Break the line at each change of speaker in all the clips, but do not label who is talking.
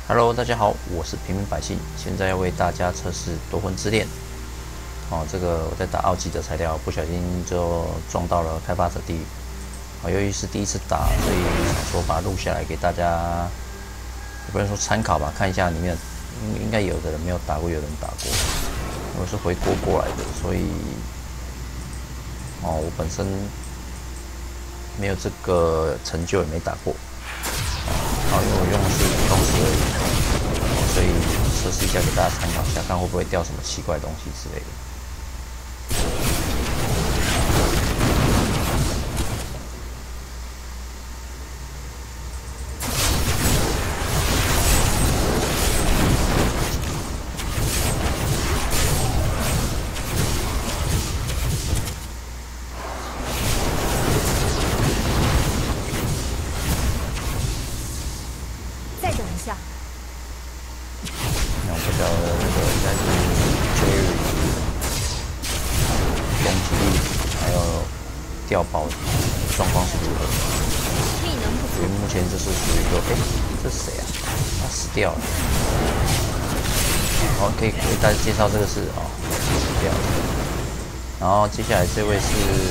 Hello，大家好，我是平民百姓，现在要为大家测试夺魂之恋。这个我在打奥基的材料，不小心就撞到了开发者地狱。由于是第一次打，所以想说把它录下来给大家，也不能说参考吧，看一下里面应该有的人没有打过，有人打过。我是回国过来的，所以我本身没有这个成就，也没打过。因为我用的是普通石而已，所以测试一下给大家参考一下，看会不会掉什么奇怪的东西之类的。
再等一下。
那我不晓得那个应该是 Jerry 攻击力还有掉宝状况是如何？
力能不足。
因为目前就是属于一个，这是谁啊？他死掉了。可以给大家介绍这个是死掉了。然后接下来这位是，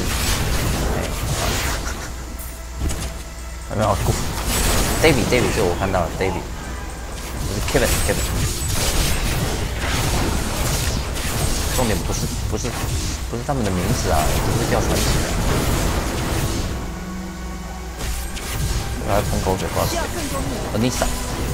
有没有？David，这个我看到了 ，David， 这是 Kevin。重点不是他们的名字啊，不是叫传奇的。我要喷口水，不知道谁。Anissa。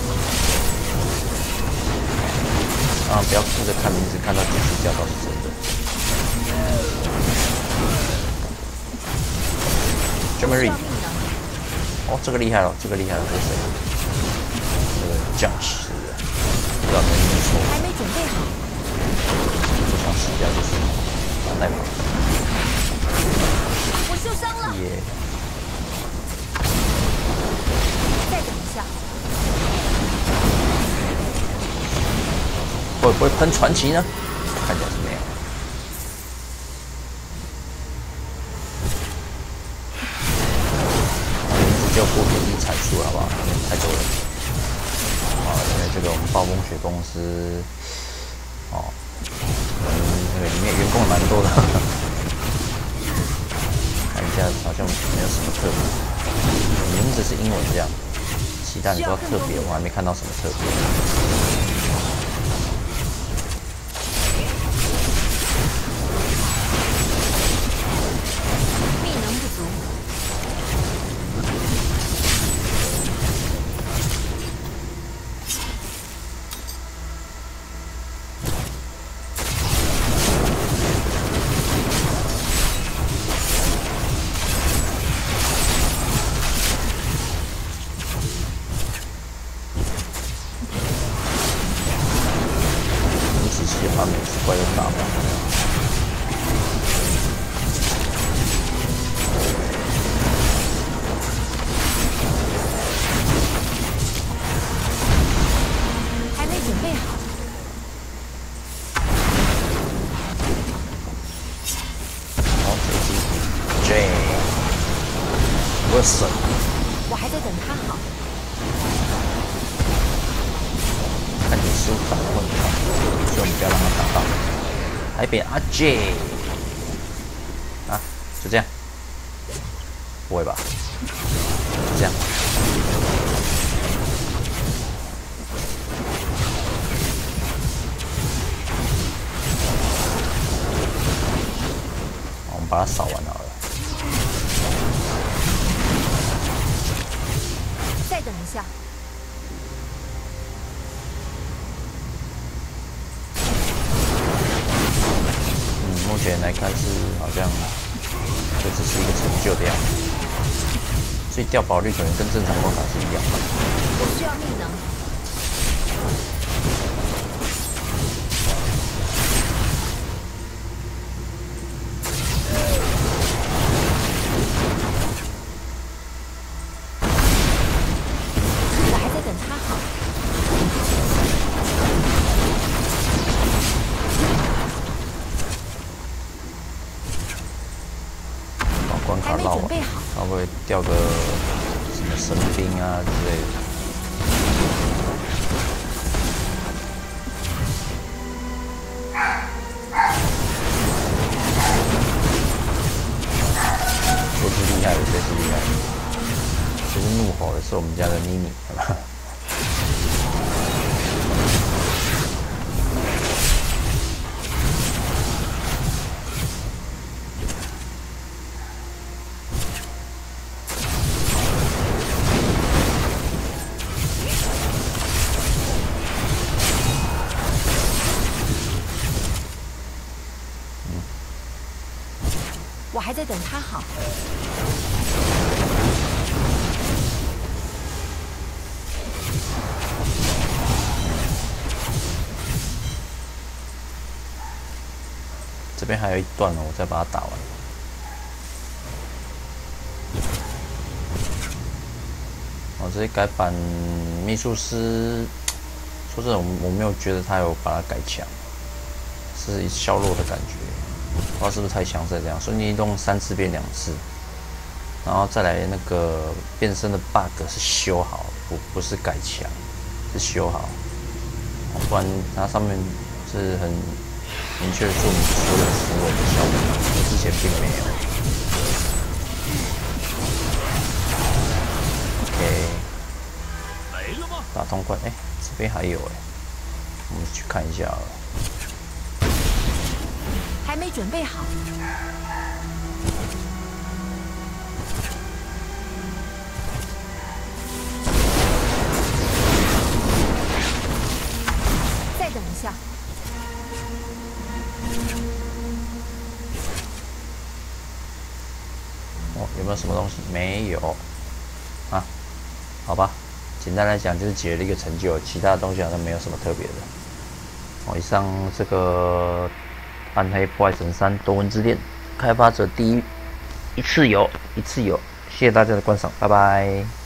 不要顾着看名字，看到几次叫到是真的。Jeremy。这个厉害了，这是谁？这个 Judge 是不是？不知道能不能说。
还没准备好。
就想死掉就是把带跑。
我受伤了。再等一下。
会不会喷传奇呢？看起来是没有。就不便宜阐述好不好？太多了。因为这个我们暴风雪公司，这个里面员工也蛮多的。看一下，好像没有什么特别。名字是英文这样，其他你说特别，我还没看到什么特别。把每只怪都打爆。
还没准备好。
这一只 J Wilson。
我还在等他好。
看你失误打得会不好，所以我们不要让他打到。还变阿 J 就这样，不会吧？就这样。我们把它扫完好了。
再等一下。
目前来看是好像这只是一个成就的样子，所以掉宝率可能跟正常方法是一样的。
我需要力能。我还在等他好。
关卡绕完，会不会掉个什么神兵啊之类的？
还在等他好。
这边还有一段哦，我再把它打完。哦，这些改版秘术师，说真的，我没有觉得他有把它改强，是削弱的感觉。不知道是不是太强势这样，瞬间移动3次变2次，然后再来那个变身的 bug 是修好，不是改强，是修好。不然它上面是很明确说明所有行为的效果，之前并没有。OK，
没了吗？
打通关，这边还有我们去看一下了。
还没准备好。再等一下。
哦，有没有什么东西？没有啊？好吧，简单来讲就是解了一个成就，其他的东西好像没有什么特别的。哦，以上这个《暗黑破坏神3：夺魂之恋》开发者第一次有，谢谢大家的观赏，拜拜。